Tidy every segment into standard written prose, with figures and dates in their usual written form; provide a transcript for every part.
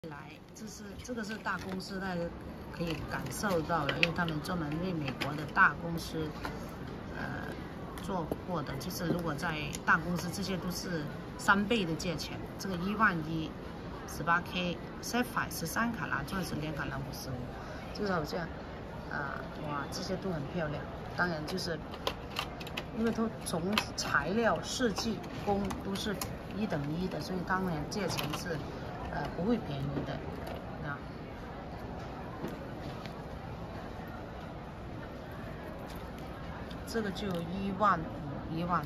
来，这个是大公司，大家可以感受到的，因为他们专门为美国的大公司做过的。就是如果在大公司，这些都是3倍的价钱。这个11000 18K Sapphire 13卡拉，钻石2卡拉55，这个好像哇，这些都很漂亮。当然就是因为它从材料、设计、工都是1等1的，所以当然价钱是不会便宜的啊。这个就15000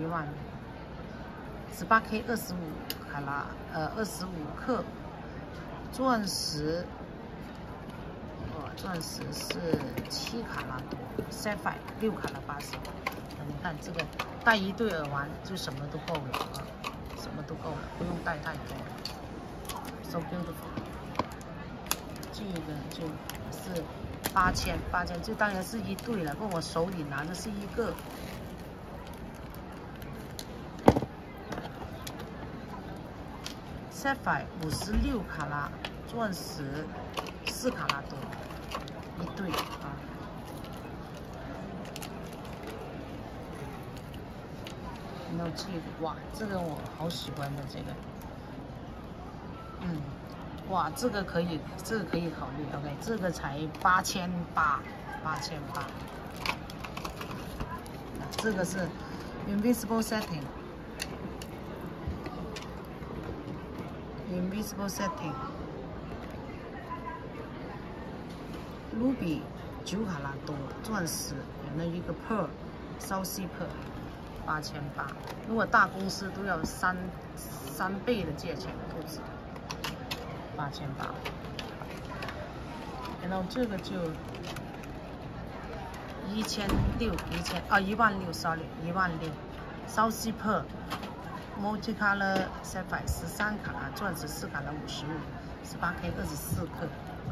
18K 25卡拉25克钻石，钻石是7卡拉多 ，Sapphire 6卡拉80。你看这个戴一对耳环就什么都够了啊，什么都够了，不用戴太多。So beautiful。这个就是8000，这当然是一对了，不过我手里拿的是一个。Sapphire 56卡拉，钻石4卡拉多，一对啊。然后这个哇，这个我好喜欢的这个，哇，这个可以考虑 ，OK， 这个才8800，这个是 Invisible Setting。Ruby 9卡拉多，钻石有那一个 Pearl， South Sea Pearl 8800，如果大公司都要3倍的价钱，不止8800。然后这个就16000 ，sorry， 16000 South Sea Pearl Multicolor Sapphire 13卡拉，钻石4卡拉55 ，18K 24克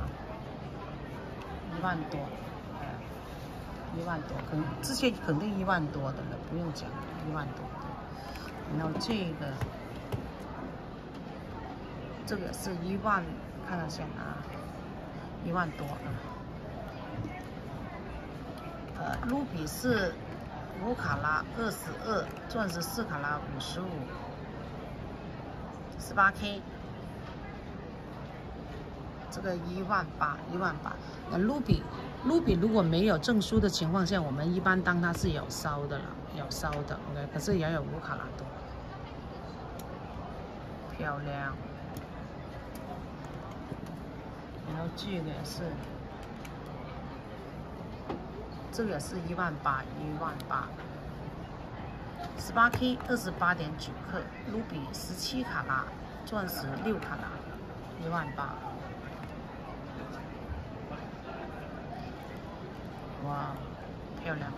，1万多，1万多，这些肯定1万多的了，不用讲，1万多。然后这个是1万，看看先啊，1万多啊。Ruby 是5卡拉22，钻石4卡拉55 ，18K， 这个1万8。那 Ruby 如果没有证书的情况下，我们一般当它是有烧的了，OK， 可是也有5卡拉多，漂亮。然后这个也是1万8 18K 28.9克 ，Ruby 17卡拉，钻石6卡拉，1万8。哇，漂亮！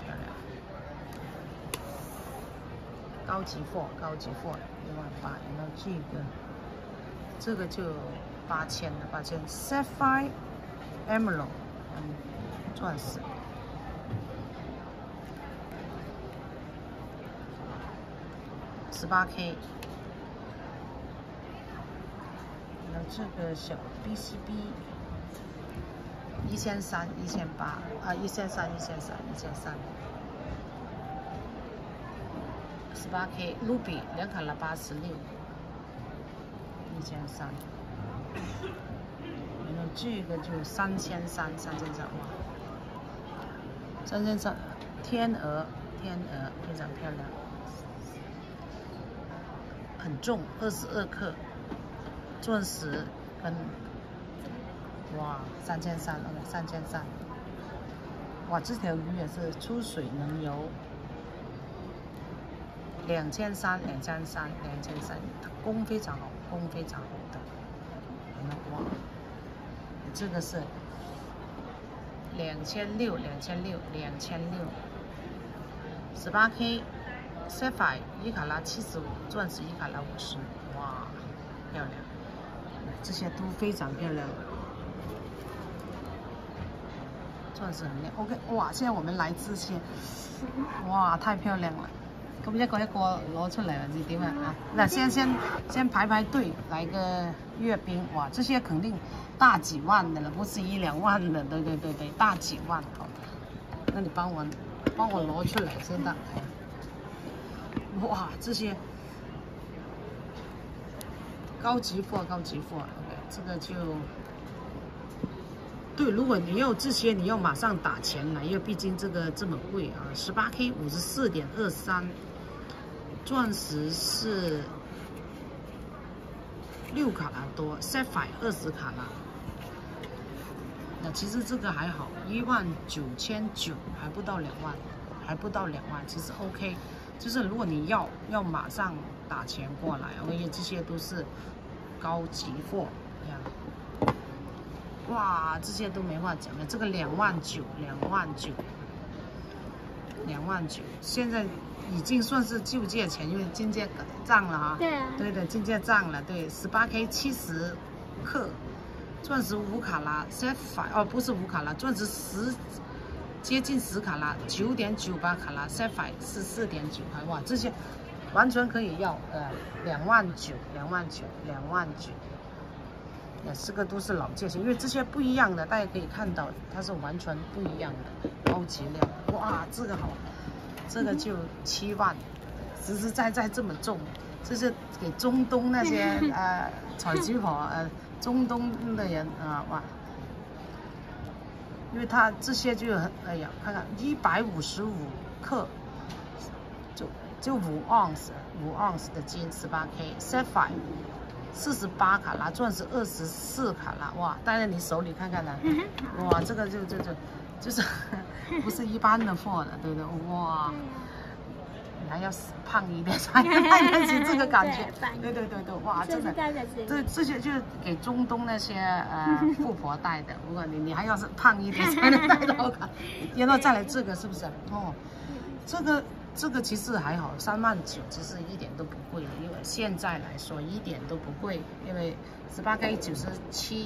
高级货，1万8。然后这个就8000了，8000 Sapphire Emerald， 钻石。18K， 然后这个小 BCB 1300 1800啊，1300 18K Ruby 2卡拉86 1300，然后这个就3300，哇，3300天鹅非常漂亮。很重，22克，钻石跟哇3300，哇，这条鱼也是出水能游，2300，工非常好的，哇，这个是2600 18K。Sapphire 1卡拉75，钻石1卡拉50，哇，漂亮！这些都非常漂亮，钻石很亮。OK， 哇，现在我们来这些，哇，太漂亮了。 咁一個攞出嚟或者點啊？那先排隊，來個閱兵，哇，這些肯定大幾萬的了，不是1、2萬的，對，大幾萬。好，那你幫我攞出來先得。哇，這些高級貨，OK， 這個就。 对，如果你要这些，你要马上打钱了，因为毕竟这个这么贵啊！18K 54.23，钻石是6卡拉多 ，Sapphire 20卡拉。那其实这个还好，19900还不到2万，其实 OK。就是如果你要马上打钱过来，因为这些都是高级货，这样。 哇，这些都没话讲了。这个2万9，现在已经算是旧价钱，因为进价涨了哈。 对啊。对的，进价涨了。对，18K 70克，钻石5卡拉 ，Sapphire 哦，不是5卡拉，钻石接近10卡拉，9.98卡拉 ，Sapphire 是4.9块。哇，这些完全可以要，2万9。这个都是老价钱，因为这些不一样的，大家可以看到它是完全不一样的高级料。哇，这个好，这个就7万，实实在在这么重，这是给中东那些采菊婆中东的人哇，因为它这些就很哎呀，看看155克，就5盎司的金 18K Sapphire。 48卡拉，钻石24卡拉，哇！戴在你手里看看呢，哇，这个就是不是一般的货了，对不对？哇，你还要胖一点才能戴得起这个感觉，对，哇，真的，对，这些就是给中东那些富婆戴的，如果你还要是胖一点才能戴到它，然后再来这个是不是？哦，这个其实还好，3万9其实一点都不贵了，因为现在来说一点都不贵，因为18K 97.3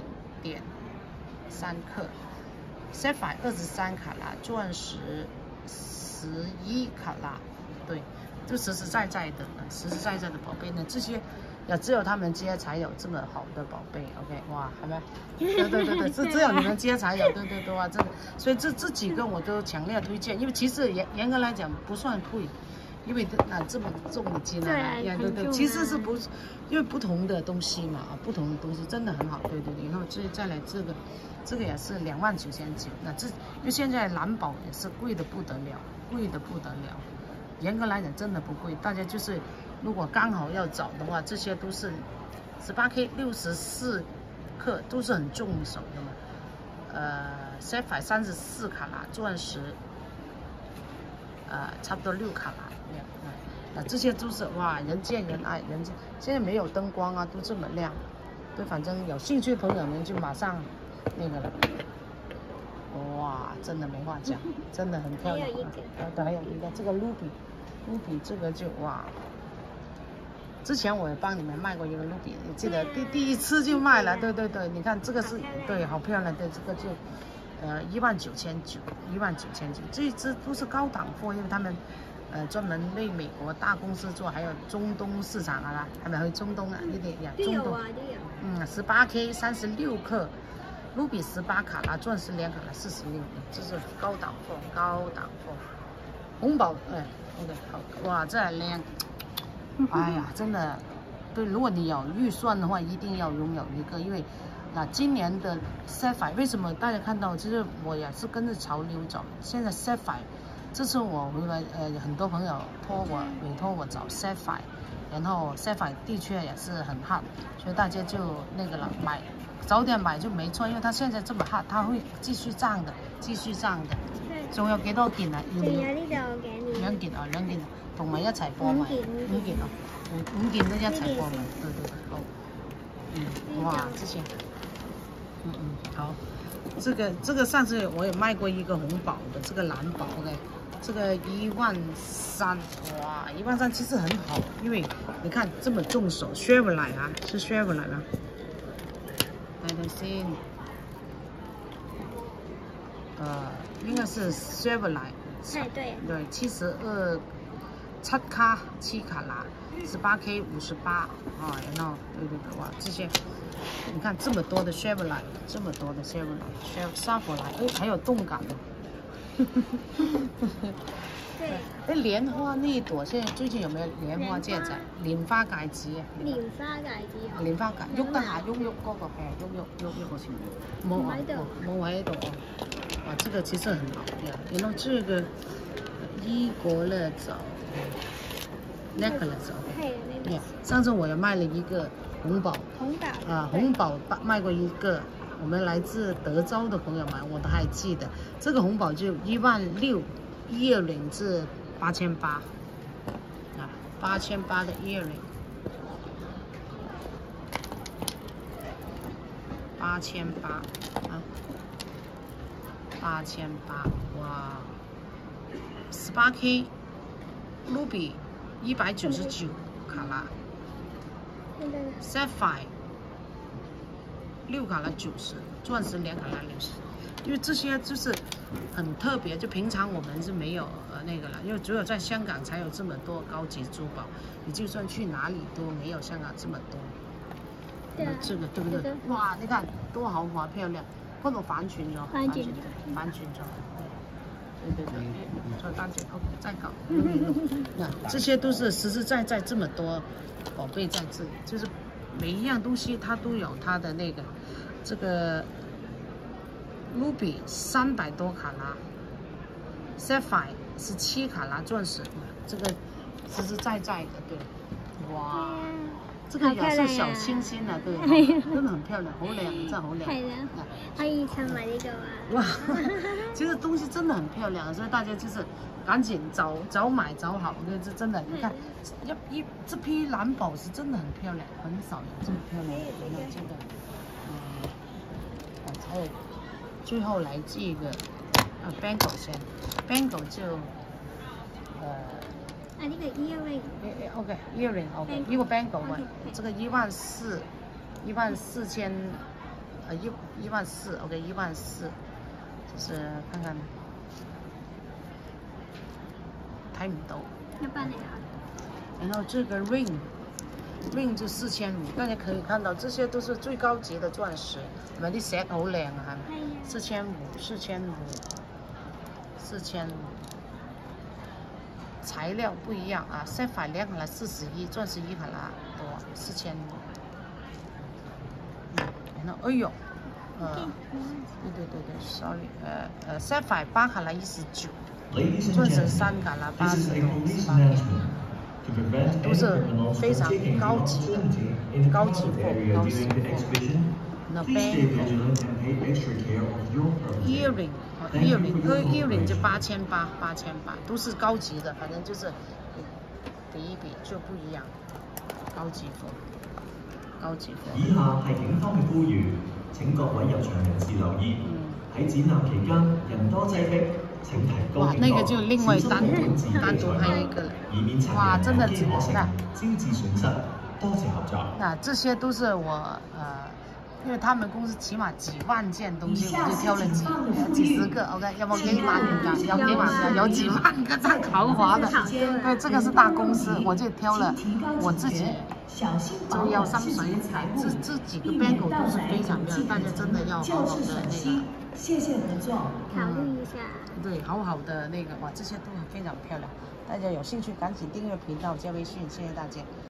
克 ，Sapphire 23卡拉，钻石11卡拉，对，就实实在在的宝贝呢，这些也只有他们家才有这么好的宝贝 ，OK， 哇，好吗？对，只有你们家才有，对哇，真的，所以这几个我都强烈推荐，因为其实严格来讲不算贵，因为这么重的金对，其实是不，因为不同的东西嘛，不同的东西真的很好，对，然后再来这个也是2万9千9，那因为现在蓝宝也是贵的不得了，严格来讲真的不贵，大家就是如果刚好要找的话，这些都是18K 64克，都是很重手的嘛。Sapphire 34卡拉，钻石差不多6卡拉，这些都是哇，人见人爱，现在没有灯光啊，都这么亮，对，反正有兴趣的朋友们就马上那个了。哇，真的没话讲，真的很漂亮。还有一个这个 Ruby 这个就哇，之前我也帮你们卖过一个 Ruby， 你记得第一次就卖了，对，你看这个是对，好漂亮，对，这个就1万9千9，这支都是高档货，因为他们专门为美国大公司做，还有中东市场啊，还没有中东啊，你得呀，中东18K 36克。Ruby 18卡拉，钻石2卡拉46，这是高档货。红宝，OK， 好，哇，这亮，哎呀，真的，对，如果你有预算的话，一定要拥有一个，因为今年的 Sapphire 为什么大家看到，其实我也是跟着潮流走，现在 Sapphire， 这次我回来，很多朋友委托我找 Sapphire， 然后 Sapphire 的确也是很hot，所以大家就那个了，早点买就没错，因为它现在这么hot，它会继續漲的。仲有幾多件啊？ 仲有呢度我給你。 2件啊，2件，同埋一齊貨賣。5件啊，5件都一齊貨賣。對，好。哇，這些，好。這個上次我也賣過一個紅寶的，這個藍寶 ，OK， 這個1萬3，哇，1萬3其實很好，因為你看這麼重手 ，Chevrolet 啊，是 Chevrolet 嗎？睇睇先，應該是 Chevrolet， 對，72 7卡拉，18K 58啊，然后对，哇，这些你看这么多的 Chevrolet， 这么多的 Chevrolet，沙弗莱，哎，还有动感的。 对。 哎，莲花那一朵，现在最近有没有莲花戒指？蓮花戒指啊！ 蓮花戒指啊！ 蓮花戒，喐得下，喐嗰個係喐好似冇啊，冇喺度啊。哇，这个其实很好呀。然后这个伊国乐枣 necklace， 对，上次我也卖了一个红宝啊，红宝卖过一个。我们来自德州的朋友们，我都还记得，这个红宝就16000，一二零至8800啊，8800的120，8800，啊，8800，哇，18K Ruby 199卡拉 ，Sapphire 6卡拉90，钻石2卡拉60，因为这些就是很特别，就平常我们是没有那个了，因为只有在香港才有这么多高级珠宝，你就算去哪里都没有香港这么多。对，这个对不对？哇，你看多豪华漂亮，嗰度反轉咗，反轉咗，对，所以大姐 OK 再搞。那这些都是实实在在这么多宝贝在这里，就是每一样东西它都有它的那个，这个 Ruby 300多卡拉 ，Sapphire 17卡拉钻石，这个实实在在的，对，哇。这个也是小星星的，对，真的很漂亮，好靚，真係好靚。係啦， 可以襯埋呢個啊。 哇，其實東西真的很漂亮，所以大家就是趕緊早買早好，這真的，你看這批藍寶石真的很漂亮，很少有這麼漂亮的。有這個，還有最後來這個Bangle 先 ，Bangle 就啊，那个 earring。 OK earring OK， 一个 bangle 嘛，这个14000，14000 OK 14000，就是看看睇唔到。 一般嚟啊。 然后这个 ring 就4500，大家可以看到这些都是最高级的钻石，咪啲石好靚啊，係咪？4500。材料不一样啊 ，Sapphire 2卡拉41，钻石1卡拉多4500。然后哎呦，对 ，sorry， Sapphire 8卡拉19，钻石3卡拉80多，都是非常高级的高级货。那 Bangle earring 就8800，都是高級的，反正就是比一比就不一样，高级貨。 以下係警方嘅呼籲，請各位入場人士留意，喺展覽期間人多擠迫，請提高警覺， 那個就另外單獨拍一個了。哇，真的值得， 招致損失，多謝合作。 那這些都是我因為他們公司起碼幾萬件東西，我就挑了幾十個 ，OK， 有冇幾萬個？有幾萬個，有幾萬個這豪華的。對，這個是大公司，我就挑了我自己就要心水彩。這幾個 bangle 都是非常漂亮，大家真的要好好的那個。 謝謝合作，考慮一下。 對，好好的那個，哇，這些都非常漂亮，大家有興趣趕緊訂閱頻道加微信，謝謝大家。